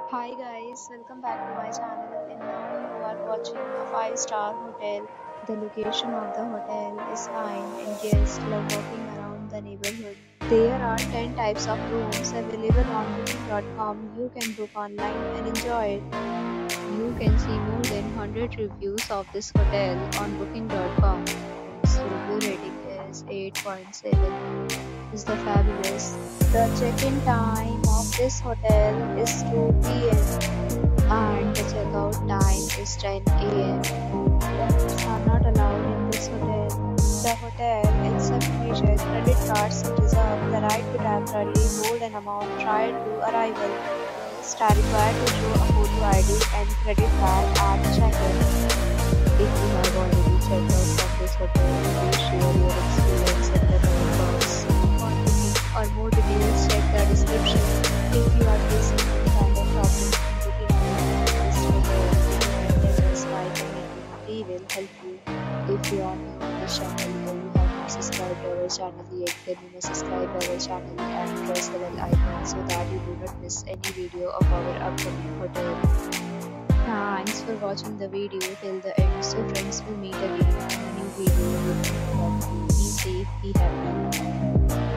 Hi guys, welcome back to my channel and now you are watching a 5-star hotel. The location of the hotel is fine and guests love walking around the neighborhood. There are 10 types of rooms available on booking.com. You can book online and enjoy it. You can see more than 100 reviews of this hotel on booking.com. Its review rating is 8.7. Is the fabulous. The check-in time of this hotel is 2 p.m. and the checkout time is 10 a.m. Pets are not allowed in this hotel. The hotel accepts major credit cards and reserves the right to temporarily hold an amount prior to arrival. Guests are required to show a photo ID and credit card at check-in. If you have already checked out from this hotel, please share your experience in the comment box. For booking or more details, check the description. If you are facing any kind of problem in booking this hotel, you can us by commenting. We will help you. If you are new on this channel or you have not subscribed to our channel yet, then you must subscribe to our channel and press the bell icon so that you do not miss any video of our upcoming hotel. Thanks for watching the video till the end. So friends, will meet again in a new video. Be safe, be happy.